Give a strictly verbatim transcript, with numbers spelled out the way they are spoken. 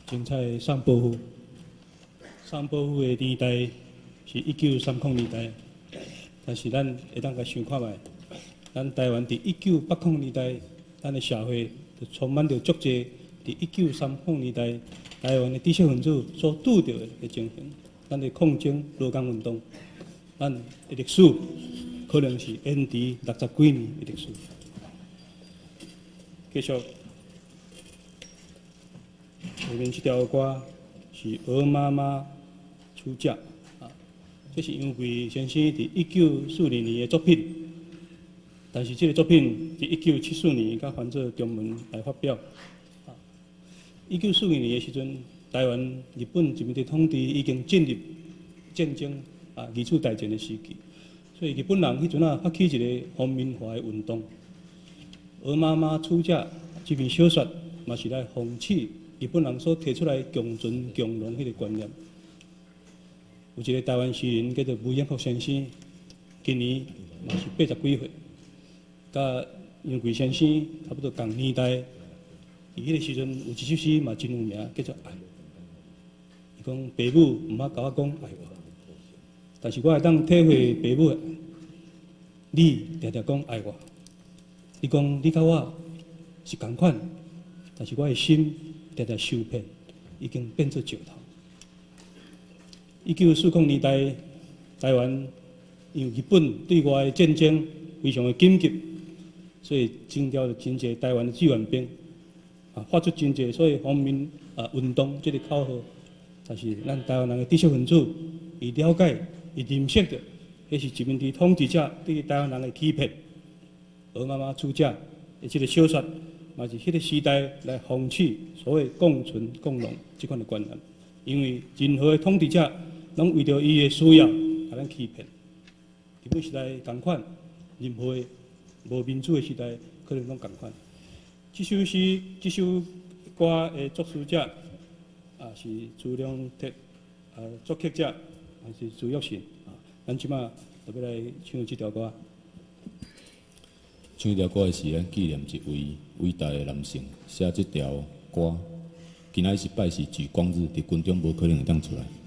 精彩上报府，上报府的年代是一九三零年代，但是咱会当甲想看觅，咱台湾伫一九八零年代，咱的社会就充满着足侪伫一九三零年代台湾的知识分子所拄着的情形，咱的抗争劳工运动，咱的历史可能是延迟六十几年的历史。继续。 下面这条歌是《鹅妈妈出嫁》啊，这是杨贵先生伫一九四二年的作品，但是这个作品伫一九七四年甲翻做中文来发表。啊，一九四二年的时阵，台湾日本殖民地统治已经进入战争啊二次大战的时期，所以日本人迄阵啊发起一个皇民化的运动。《鹅妈妈出嫁》这篇小说嘛是来讽刺。 日本人所提出来共存共荣迄个观念，有一个台湾诗人叫做吴彦福先生，今年嘛是八十几岁，甲杨贵先生差不多同年代。伊迄个时阵有一首诗嘛真有名，叫做《爱》。伊讲爸母毋捌甲我讲爱我，但是我会当体会爸母的爱。你常常讲爱我，你讲你甲我是同款，但是我的心。 常常受骗，已经变做石头。一九四零年代，台湾因为日本对外的战争非常的紧急，所以征调了真侪台湾的志愿兵，啊，发出真侪所谓皇民啊运动这个口号。但是咱台湾人的知识分子，伊了解、伊认识到，迄是殖民地统治者对台湾人的欺骗。鹅妈妈出嫁的这个小说。 嘛是迄个时代来讽刺所谓共存共荣这款的观念，因为任何的统治者拢为着伊的需要，把咱欺骗。日本时代同款，任何的无民主的时代可能拢同款。这首诗、这首歌的作词者啊是朱良铁，啊作曲者还是朱玉信啊。咱即马就要来唱这条歌。 唱这条歌是咱纪念一位伟大的男性，写这条歌，今仔是拜是举光日，伫军中无可能会当出来。